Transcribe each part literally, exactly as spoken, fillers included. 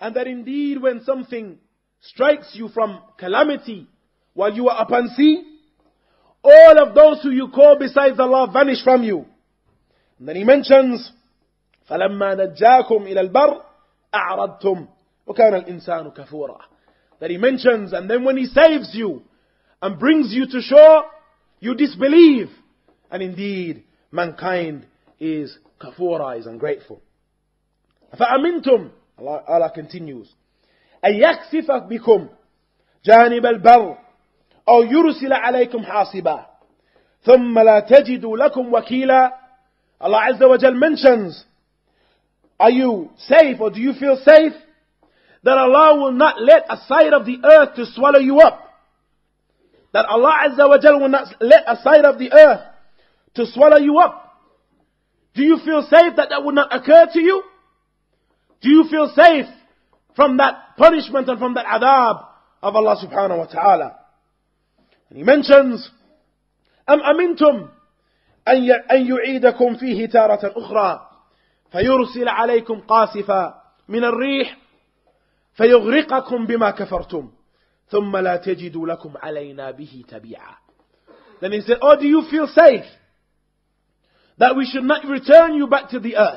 And that indeed when something strikes you from calamity while you are upon sea, all of those who you call besides Allah vanish from you. And then he mentions, فَلَمَّا نَجَّاكُمْ إِلَى الْبَرِّ أَعْرَضْتُمْ وَكَانَ الْإِنسَانُ كَفُورًا. That he mentions, and then when he saves you and brings you to shore, you disbelieve. And indeed, mankind is kafura, is ungrateful. فَأَمِنْتُمْ, Allah, Allah continues, أَن يَكْسِفَ بِكُمْ جَانِبَ الْبَرِّ أَوْ يُرْسِلَ عَلَيْكُمْ حَاصِبًا ثُمَّ لَا تَجِدُوا لَكُمْ وَكِيلًا. Allah Azza wa Jal mentions, are you safe, or do you feel safe that Allah will not let a side of the earth to swallow you up? That Allah Azza wa Jal will not let a side of the earth to swallow you up. Do you feel safe that that would not occur to you? Do you feel safe from that punishment and from that adab of Allah subhanahu wa ta'ala? And he mentions, أَمْ أَمِنْتُمْ أَنْ يُعِيدَكُمْ فِيهِ تَارَةً أُخْرَى فَيُرْسِلَ عَلَيْكُمْ قَاسِفًا مِنَ الرِّيحِ فَيُغْرِقَكُمْ بِمَا كَفَرْتُمْ ثُمَّ لَا تَجِدُوا لَكُمْ عَلَيْنَا بِهِ تَبِيعًا. Then he said, oh, do you feel safe that we should not return you back to the earth?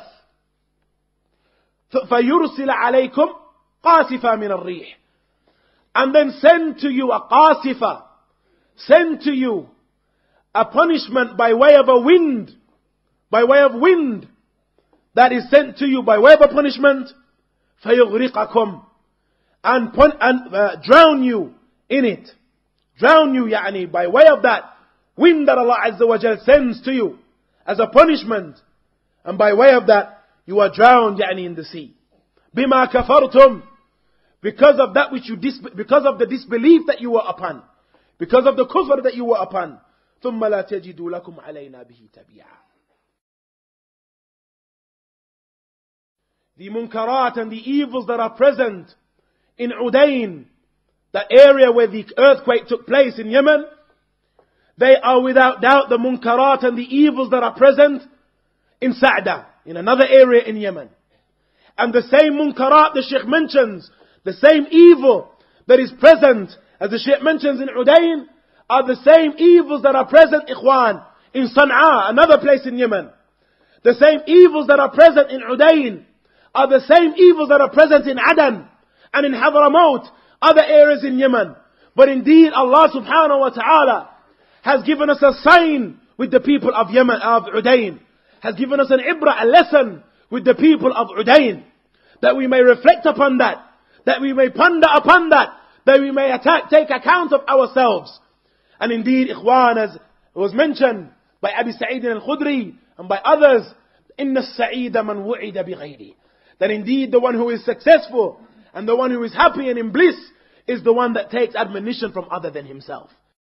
فَيُرْسِلَ عَلَيْكُمْ قَاسِفًا مِنَ الرِّيحِ. And then send to you a qasifa, send to you a punishment by way of a wind, by way of wind, that is sent to you by way of a punishment, فَيُغْرِقَكُمْ, and, pun- and uh, drown you in it. Drown you, yani, by way of that wind that Allah Azza wa Jal sends to you as a punishment. And by way of that, you are drowned, yani, in the sea. بِمَا كَفَرْتُمْ, because of that which you, dis- because of the disbelief that you were upon, because of the kufr that you were upon. ثُمَّ لَا تَجِدُوا لَكُمْ عَلَيْنَا بِهِ تَبِيعًا. The munkarat and the evils that are present in Udayn, that area where the earthquake took place in Yemen, they are without doubt the munkarat and the evils that are present in Sa'da, in another area in Yemen. And the same munkarat the Shaykh mentions, the same evil that is present, as the Shaykh mentions in Udayn, are the same evils that are present, ikhwan, in Sana'a, another place in Yemen. The same evils that are present in Udayn are the same evils that are present in Adan and in Hadramaut, other areas in Yemen. But indeed, Allah subhanahu wa ta'ala has given us a sign with the people of Yemen, of Udayn. Has given us an ibrah, a lesson with the people of Udayn. That we may reflect upon that. That we may ponder upon that. That we may attack, take account of ourselves. And indeed, ikhwan, as was mentioned by Abi Sa'id al-Khudri and by others, إِنَّ السَّعِيدَ مَنْ وُعِدَ بِغَيْرِهِ. That indeed the one who is successful and the one who is happy and in bliss is the one that takes admonition from other than himself.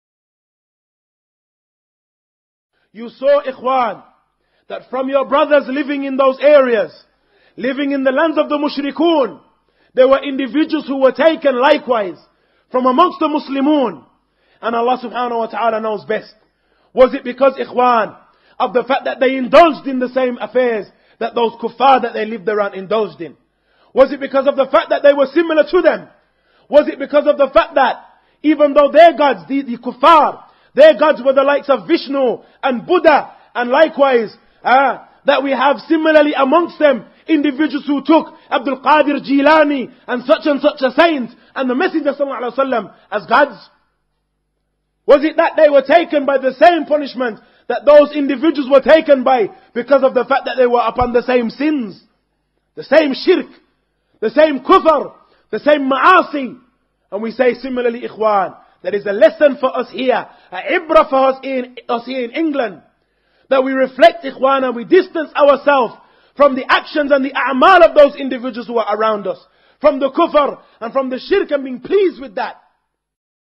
You saw, ikhwan, that from your brothers living in those areas, living in the lands of the mushrikun, there were individuals who were taken likewise from amongst the Muslimun. And Allah subhanahu wa ta'ala knows best. Was it because, ikhwan, of the fact that they indulged in the same affairs that those kuffar that they lived around indulged in? Was it because of the fact that they were similar to them? Was it because of the fact that even though their gods, the, the kuffar, their gods were the likes of Vishnu and Buddha, and likewise, uh, that we have similarly amongst them individuals who took Abdul Qadir Jilani and such and such a saint and the Messenger sallallahu alaihi wasallam as gods? Was it that they were taken by the same punishment that those individuals were taken by because of the fact that they were upon the same sins, the same shirk, the same kufr, the same ma'asi? And we say similarly, ikhwan, there is a lesson for us here, a ibrah for us in us here in England, that we reflect, ikhwan, and we distance ourselves from the actions and the a'mal of those individuals who are around us, from the kufr and from the shirk, and being pleased with that.